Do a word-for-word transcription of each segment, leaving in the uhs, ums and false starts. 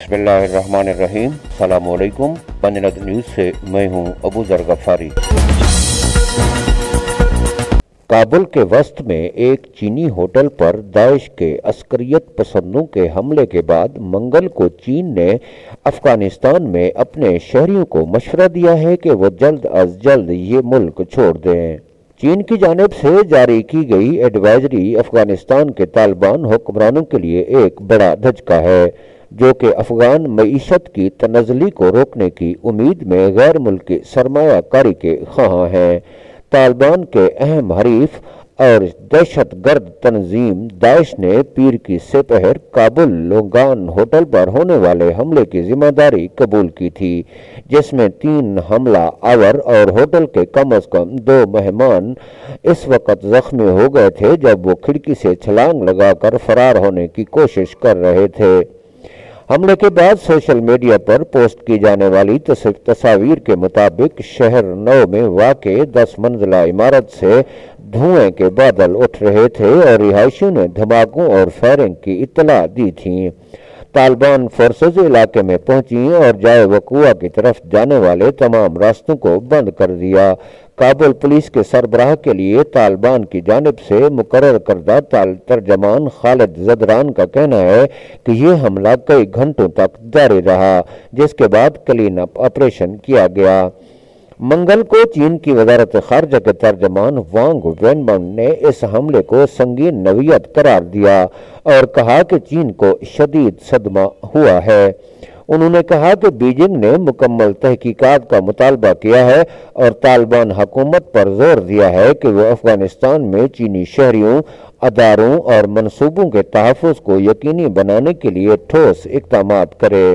बिस्मिल्लाह अर्रहमान अर्रहीम। अस्सलामु अलैकुम। पंजनद न्यूज़ से मैं हूं अबू ज़र गफ़ारी। काबुल के वस्त में एक चीनी होटल पर दाइश के अस्करियत पसंदों के हमले के बाद मंगल को चीन ने अफगानिस्तान में अपने शहरियों को मशवरा दिया है कि वो जल्द अज जल्द ये मुल्क छोड़ दें। चीन की जानिब से जारी की गई एडवाइजरी अफगानिस्तान के तालिबान हुक्मरानों के लिए एक बड़ा धचका है, जो कि अफगान मईशत की तनज़ली को रोकने की उम्मीद में गैर मुल्की सरमाया कारी के ख़्वाहां हैं। तालिबान के अहम हरीफ और दहशत गर्द तंजीम दाइश ने पीर की सेपहर काबुल लोगान होटल पर होने वाले हमले की जिम्मेदारी कबूल की थी, जिसमें तीन हमला आवर और होटल के कम अज कम दो मेहमान इस वक्त जख्मी हो गए थे जब वो खिड़की से छलांग लगाकर फरार होने की कोशिश कर रहे थे। हमले के बाद सोशल मीडिया पर पोस्ट की जाने वाली तस्वीर के मुताबिक शहर नौ में वाक़े दस मंजिला इमारत से धुएं के बादल उठ रहे थे और रिहायशियों ने धमाकों और फायरिंग की इत्तला दी थी। तालिबान फोर्सेज इलाके में पहुंची और जाए वकुआ की तरफ जाने वाले तमाम रास्तों को बंद कर दिया। काबुल पुलिस के सरबराह के लिए तालिबान की जानिब से मुकर्रर करदा तर्जमान खालिद जदरान का कहना है कि यह हमला कई घंटों तक जारी रहा, जिसके बाद क्लीन अप ऑपरेशन किया गया। मंगल को चीन की वजारत खारजा के तर्जमान वांग वेनबन ने इस हमले को संगीन नवीयत करार दिया और कहा कि चीन को शदीद सदमा हुआ है। उन्होंने कहा कि बीजिंग ने मुकम्मल तहकीकात का मुतालबा किया है और तालिबान हुकूमत पर जोर दिया है कि वो अफगानिस्तान में चीनी शहरियों, अदारों और मनसूबों के तहफ़्फ़ुज़ को यकीनी बनाने के लिए ठोस इक़दाम करे।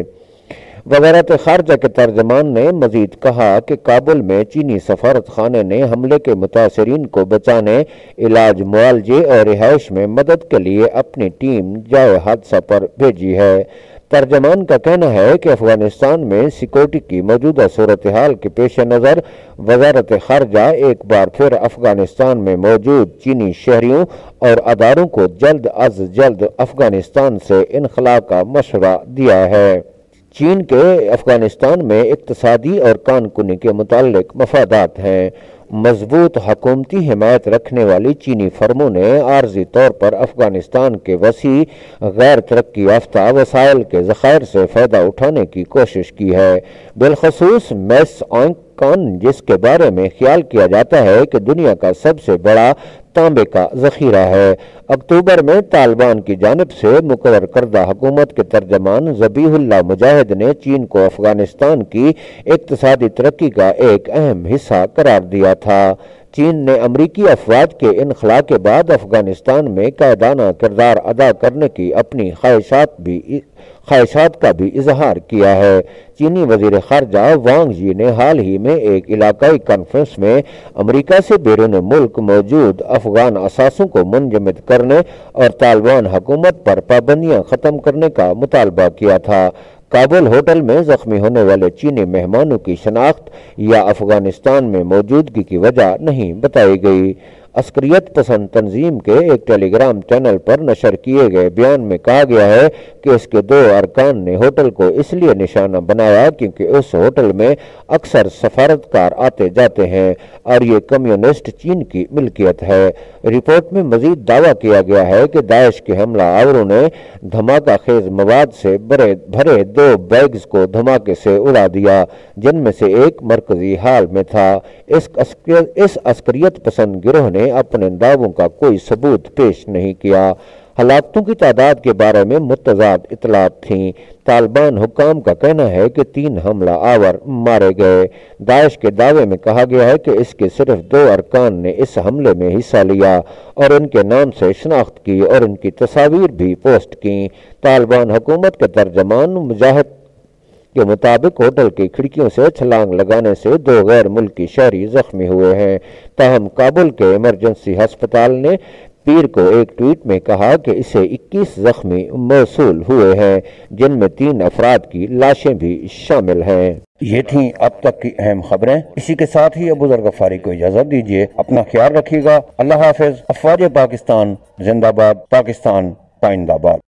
वज़ारत खारजा के तर्जमान ने मजीद कहा कि काबुल में चीनी सफारत खाने ने हमले के मुतासरीन को बचाने, इलाज, मुआलजे और रिहाइश में मदद के लिए अपनी टीम जाए हादसा पर भेजी है। तर्जमान का कहना है कि अफगानिस्तान में सिक्योरिटी की मौजूदा सूरत हाल के पेश नज़र वज़ारत खारजा एक बार फिर अफगानिस्तान में मौजूद चीनी शहरियों और अदारों को जल्द अज जल्द अफगानिस्तान से इनखला का मशवरा दिया है। चीन के अफगानिस्तान में इक्तसादी और कानकुनी के मुताल्लिक मफादात हैं। मजबूत हुकूमती हिमायत रखने वाली चीनी फर्मों ने आर्जी तौर पर अफगानिस्तान के वसी गैर तरक्की याफ्ता वसाइल के ज़खायर से फ़ायदा उठाने की कोशिश की है। बिलखसूस मैस ऑंकान, जिसके बारे में ख्याल किया जाता है कि दुनिया का सबसे बड़ा तांबे का ज़ख़ीरा है। अक्टूबर में तालिबान की जानिब से मुकर्रर करदा हुकूमत के तर्जमान ज़बीहुल्लाह मुजाहिद ने चीन को अफगानिस्तान की इक़्तिसादी तरक्की का एक अहम हिस्सा करार दिया था। चीन ने अमरीकी अफवाज के इनखला के बाद अफगानिस्तान में कायदाना किरदार अदा करने की अपनी ख्वाहिशात भी ख्वाहिशात का भी इजहार किया है। चीनी वजीर खारजा वांग यी ने हाल ही में एक इलाकाई कॉन्फ्रेंस में अमरीका से बैरून मुल्क मौजूद अफगान असासों को मुंजमद करने और तालिबान हुकूमत पर पाबंदियां ख़त्म करने का मुतालबा किया था। काबुल होटल में जख्मी होने वाले चीनी मेहमानों की शनाख्त या अफगानिस्तान में मौजूदगी की वजह नहीं बताई गई। अस्करियत पसंद तंजीम के एक टेलीग्राम चैनल पर नशर किए गए बयान में कहा गया है कि इसके दो अरकान ने होटल को इसलिए निशाना बनाया क्योंकि उस होटल में अक्सर सफारतकार आते जाते हैं और ये कम्युनिस्ट चीन की मिल्कियत है। रिपोर्ट में मजीद दावा किया गया है कि दाइश के हमला आवरों ने धमाका खेज मवाद से भरे भरे दो बैग्स को धमाके से उड़ा दिया, जिनमें से एक मरकजी हाल में था। इस इस अस्करियत पसंद गिरोह ने अपने दावों का कोई सबूत पेश नहीं किया। हलाकतों की तादाद के बारे में मुतज़ाद इतलात थीं। तालिबान हुक्काम का कहना है कि तीन हमला आवर मारे गए। दाइश के दावे में कहा गया है कि इसके सिर्फ दो अरकान ने इस हमले में हिस्सा लिया और उनके नाम से शनाख्त की और उनकी तस्वीर भी पोस्ट की। तालिबान हुकूमत के तर्जमान मुजाहिद के मुताबिक होटल की खिड़कियों से छलांग लगाने से दो गैर मुल्की शहरी जख्मी हुए हैं। ताहम काबुल के इमरजेंसी अस्पताल ने पीर को एक ट्वीट में कहा कि इसे इक्कीस जख्मी मौसूल हुए हैं, जिनमें तीन अफराद की लाशें भी शामिल हैं। ये थी अब तक की अहम खबरें। इसी के साथ ही अबू ज़र गफ़ारी को इजाजत दीजिए। अपना ख्याल रखिएगा। अल्लाह हाफिज। अफ़वाज पाकिस्तान जिंदाबाद। पाकिस्तान पाइंदाबाद।